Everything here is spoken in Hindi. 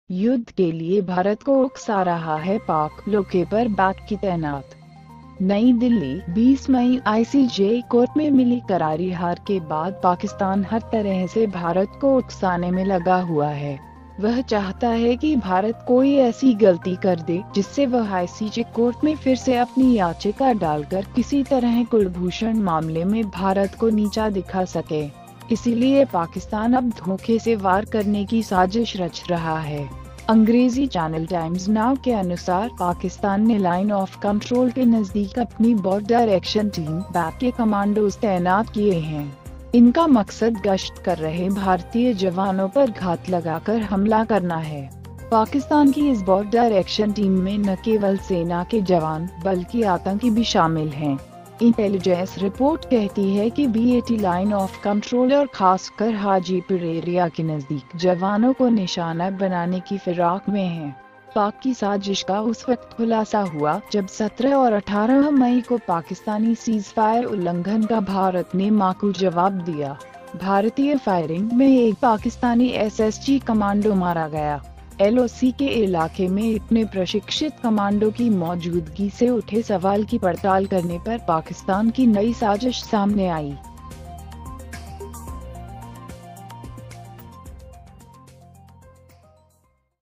युद्ध के लिए भारत को उकसा रहा है पाक, लोके पर बात की तैनात। नई दिल्ली, 20 मई। आईसीजे कोर्ट में मिली करारी हार के बाद पाकिस्तान हर तरह से भारत को उकसाने में लगा हुआ है। वह चाहता है कि भारत कोई ऐसी गलती कर दे जिससे वह आईसीजे कोर्ट में फिर से अपनी याचिका डालकर किसी तरह कुलभूषण मामले में भारत को नीचा दिखा सके। इसीलिए पाकिस्तान अब धोखे से वार करने की साजिश रच रहा है। अंग्रेजी चैनल टाइम्स नाउ के अनुसार पाकिस्तान ने लाइन ऑफ कंट्रोल के नजदीक अपनी बॉर्डर एक्शन टीम बैक के कमांडोज तैनात किए हैं। इनका मकसद गश्त कर रहे भारतीय जवानों पर घात लगाकर हमला करना है। पाकिस्तान की इस बॉर्डर एक्शन टीम में न केवल सेना के जवान बल्कि आतंकी भी शामिल हैं। इंटेलिजेंस रिपोर्ट कहती है कि बीएटी लाइन ऑफ कंट्रोल और खासकर हाजीपुर एरिया के नजदीक जवानों को निशाना बनाने की फिराक में है। पाक की साजिश का उस वक्त खुलासा हुआ जब 17 और 18 मई को पाकिस्तानी सीजफायर उल्लंघन का भारत ने माकूल जवाब दिया। भारतीय फायरिंग में एक पाकिस्तानी एसएसजी कमांडो मारा गया। एलओसी के इलाके में इतने प्रशिक्षित कमांडो की मौजूदगी से उठे सवाल की पड़ताल करने पर पाकिस्तान की नई साजिश सामने आई।